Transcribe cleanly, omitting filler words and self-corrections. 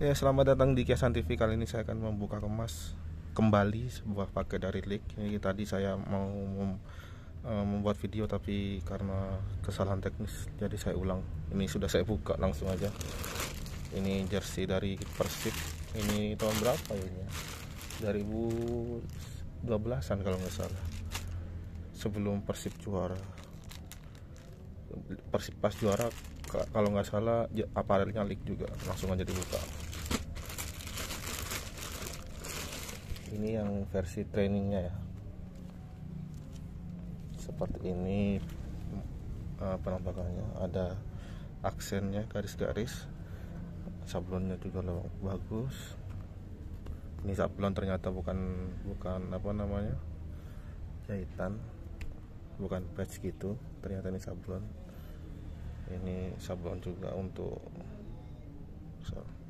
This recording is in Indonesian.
Ya, selamat datang di Kiasan TV. Kali ini saya akan membuka kemas kembali sebuah paket dari Leak. Ini tadi saya mau membuat video tapi karena kesalahan teknis jadi saya ulang. Ini sudah saya buka langsung aja. Ini jersey dari Persib. Ini tahun berapa ini ya? 2012-an kalau nggak salah. Sebelum Persib juara. Persib pas juara kalau nggak salah aparelnya Leak juga. Langsung aja dibuka. Ini yang versi trainingnya ya, seperti ini. Penampakannya ada aksennya, garis-garis, sablonnya juga bagus. Ini sablon ternyata bukan apa namanya, jahitan, bukan patch gitu, ternyata ini sablon. Ini sablon juga untuk